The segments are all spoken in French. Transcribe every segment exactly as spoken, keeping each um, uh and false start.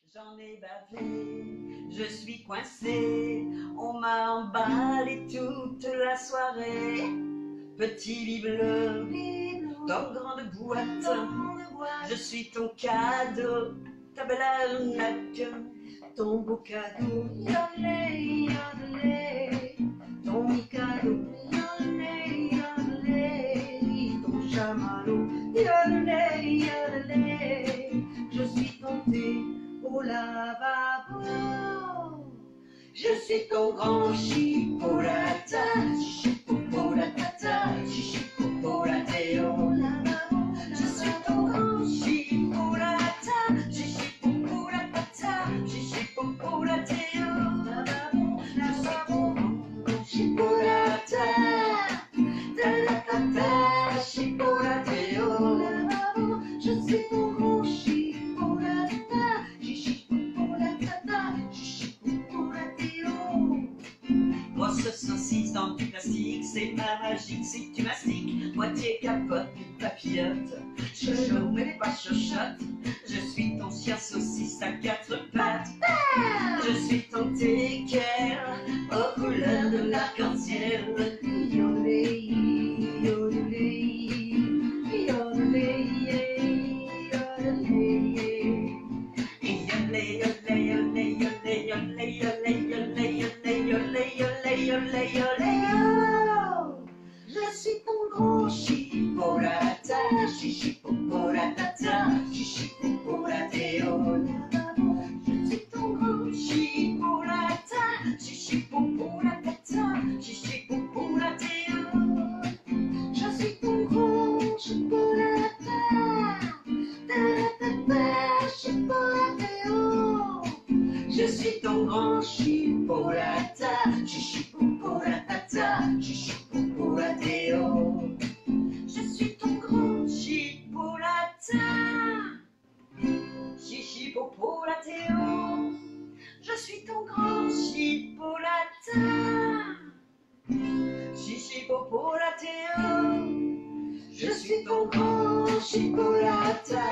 J'en ai bavé, je suis coincée, on m'a emballé toute la soirée. Petit lit bleu, dans grande boîte, je suis ton cadeau, ta belle arnaque, ton beau cadeau, yodélé, yodélé, ton cadeau, yodélé, yodélé, ton chamallow, yodélé, yodélé, je suis ton thé au lavabo, je suis ton grand chipolata, chipolata, chipolatéo, je suis ton grand chipolata, chipolata, chipolatéo, je suis ton grand chipolata, ta chipolatéo, je suis ton grand chipolata. Moi ce saucisse dans du plastique, c'est pas magique si tu mastiques. Moitié capote, papillote, chocho mais pas chochotte. Je suis ton chien saucisse à quatre pattes. Je suis ton tecker aux couleurs de l'arc-en-ciel. Yodelé, yodelé, yodelé, je suis ton grand chipolata, chipolata, chipolatéo. Je suis ton grand chipolata, chipolata, chipolatéo. Je suis ton grand chipolata, chipolatéo. Je suis ton grand chipolata, chipolata, chipolatéo. Je suis ton grand chipolata, chipolatéo. Je suis ton grand chipolata, chipolatéo. Je suis ton grand chipolata,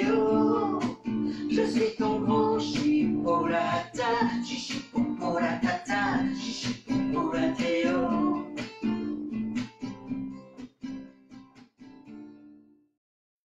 chipolatéo. Je suis ton grand chipolata, chipolata.